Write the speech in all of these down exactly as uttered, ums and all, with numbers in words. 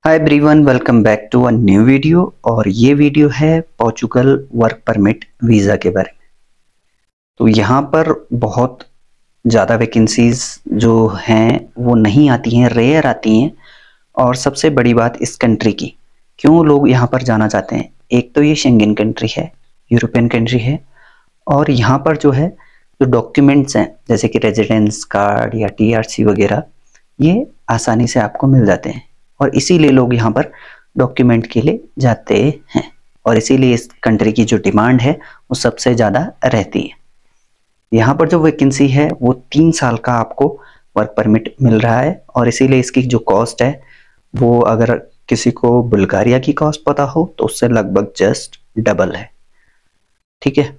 Hi everyone, welcome back to a new video. और ये video है पोर्चुगल वर्क परमिट वीज़ा के बारे में। तो यहाँ पर बहुत ज़्यादा वैकेंसीज जो हैं वो नहीं आती हैं, रेयर आती हैं। और सबसे बड़ी बात इस कंट्री की, क्यों लोग यहाँ पर जाना चाहते हैं। एक तो ये शेंगेन कंट्री है, यूरोपियन कंट्री है, और यहाँ पर जो है जो डॉक्यूमेंट्स हैं जैसे कि रेजिडेंस कार्ड या टीआरसी वगैरह, ये आसानी से आपको मिल जाते हैं। और इसीलिए लोग यहाँ पर डॉक्यूमेंट के लिए जाते हैं, और इसीलिए इस कंट्री की जो डिमांड है वो सबसे ज़्यादा रहती है। यहाँ पर जो वैकेंसी है वो तीन साल का आपको वर्क परमिट मिल रहा है, और इसीलिए इसकी जो कॉस्ट है वो अगर किसी को बुल्गारिया की कॉस्ट पता हो तो उससे लगभग जस्ट डबल है। ठीक है,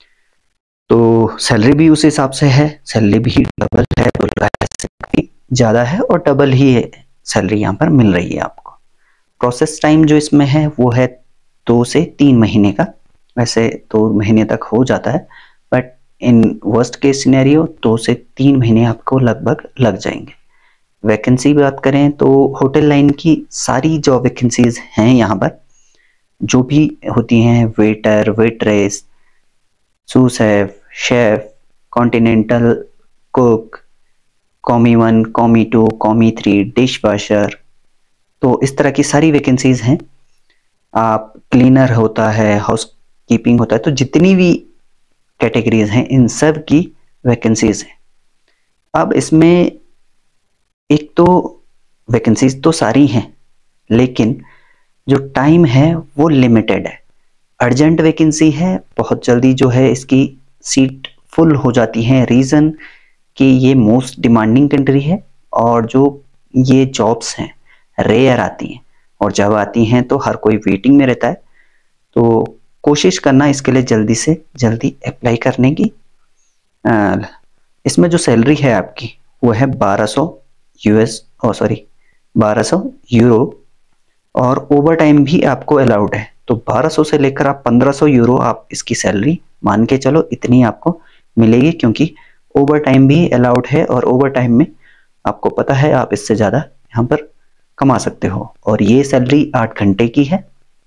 तो सैलरी भी उस हिसाब से है, सैलरी भी डबल है, बुल्गारिया से काफ़ी ज़्यादा है, और डबल ही है सैलरी यहाँ पर मिल रही है आपको। प्रोसेस टाइम जो इसमें है वो है दो से तीन महीने का। वैसे दो महीने तक हो जाता है, but in worst case scenario दो से तीन महीने आपको लगभग लग जाएंगे। वैकेंसी बात करें तो होटल लाइन की सारी जॉब वैकेंसीज हैं यहाँ पर, जो भी होती हैं, waiter, waitress, sous chef, chef, continental cook, commis one, commis two, commis three, dish washer, तो इस तरह की सारी वैकेंसीज हैं। आप क्लीनर होता है, हाउस कीपिंग होता है, तो जितनी भी कैटेगरीज हैं इन सब की वैकेंसीज हैं। अब इसमें एक तो वैकेंसीज तो सारी हैं, लेकिन जो टाइम है वो लिमिटेड है। अर्जेंट वैकेंसी है, बहुत जल्दी जो है इसकी सीट फुल हो जाती है। रीज़न कि ये मोस्ट डिमांडिंग कंट्री है, और जो ये जॉब्स हैं रेयर आती हैं, और जब आती हैं तो हर कोई वेटिंग में रहता है। तो कोशिश करना इसके लिए जल्दी से जल्दी अप्लाई करने की। आ, इसमें जो सैलरी है आपकी वो है बारह सौ यूएस और सॉरी बारह सौ यूरो, और ओवर टाइम भी आपको अलाउड है। तो बारह सौ से लेकर आप पंद्रह सौ यूरो आप इसकी सैलरी मान के चलो, इतनी आपको मिलेगी, क्योंकि ओवर टाइम भी अलाउड है, और ओवर टाइम में आपको पता है आप इससे ज़्यादा यहाँ पर कमा सकते हो। और ये सैलरी आठ घंटे की है,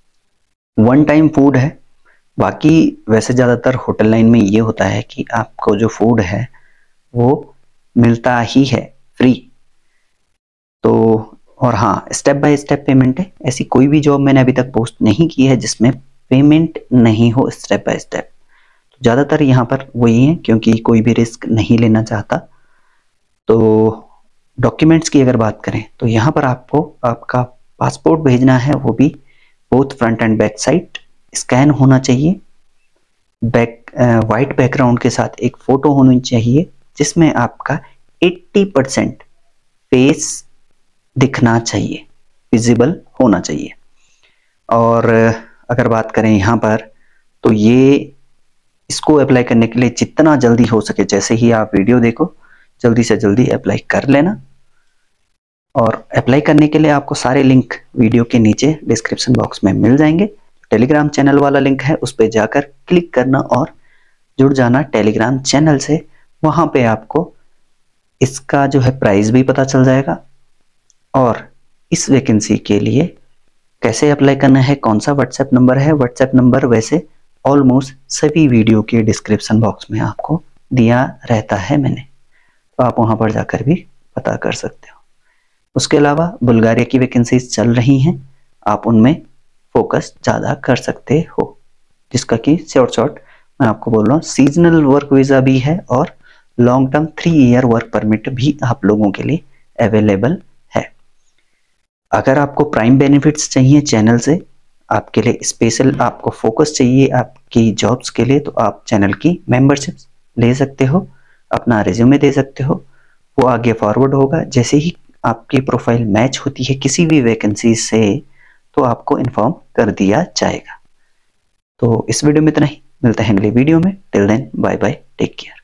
वन टाइम फूड है। बाकी वैसे ज़्यादातर होटल लाइन में ये होता है कि आपको जो फूड है वो मिलता ही है फ्री। तो और हाँ, स्टेप बाय स्टेप पेमेंट है। ऐसी कोई भी जॉब मैंने अभी तक पोस्ट नहीं की है जिसमें पेमेंट नहीं हो स्टेप बाय स्टेप। ज़्यादातर यहाँ पर वही है, क्योंकि कोई भी रिस्क नहीं लेना चाहता। तो डॉक्यूमेंट्स की अगर बात करें तो यहाँ पर आपको आपका पासपोर्ट भेजना है, वो भी both front and back side scan होना चाहिए। बैक वाइट बैकग्राउंड के साथ एक फ़ोटो होनी चाहिए जिसमें आपका अस्सी परसेंट फेस दिखना चाहिए, विजिबल होना चाहिए। और अगर बात करें यहाँ पर तो ये इसको अप्लाई करने के लिए जितना जल्दी हो सके, जैसे ही आप वीडियो देखो जल्दी से जल्दी अप्लाई कर लेना। और अप्लाई करने के लिए आपको सारे लिंक वीडियो के नीचे डिस्क्रिप्शन बॉक्स में मिल जाएंगे। टेलीग्राम चैनल वाला लिंक है, उस पर जाकर क्लिक करना और जुड़ जाना टेलीग्राम चैनल से। वहाँ पे आपको इसका जो है प्राइस भी पता चल जाएगा, और इस वैकेंसी के लिए कैसे अप्लाई करना है, कौन सा व्हाट्सएप नंबर है। व्हाट्सएप नंबर वैसे ऑलमोस्ट सभी वीडियो के डिस्क्रिप्शन बॉक्स में आपको दिया रहता है मैंने, तो आप वहां पर जाकर भी पता कर सकते हो। उसके अलावा बुल्गारिया की वैकेंसीज चल रही हैं, आप उनमें फोकस ज़्यादा कर सकते हो, जिसका कि शॉर्ट शॉर्ट मैं आपको बोल रहा हूँ। सीजनल वर्क वीज़ा भी है, और long term three year work permit भी आप लोगों के लिए अवेलेबल है। अगर आपको प्राइम बेनिफिट्स चाहिए चैनल से, आपके लिए स्पेशल आपको फोकस चाहिए आपकी जॉब्स के लिए, तो आप चैनल की मेंबरशिप ले सकते हो, अपना रिज्यूमे दे सकते हो, वो आगे फॉरवर्ड होगा। जैसे ही आपकी प्रोफाइल मैच होती है किसी भी वैकेंसी से, तो आपको इन्फॉर्म कर दिया जाएगा। तो इस वीडियो में इतना ही, मिलते हैं अगले वीडियो में। Till then bye bye, take care.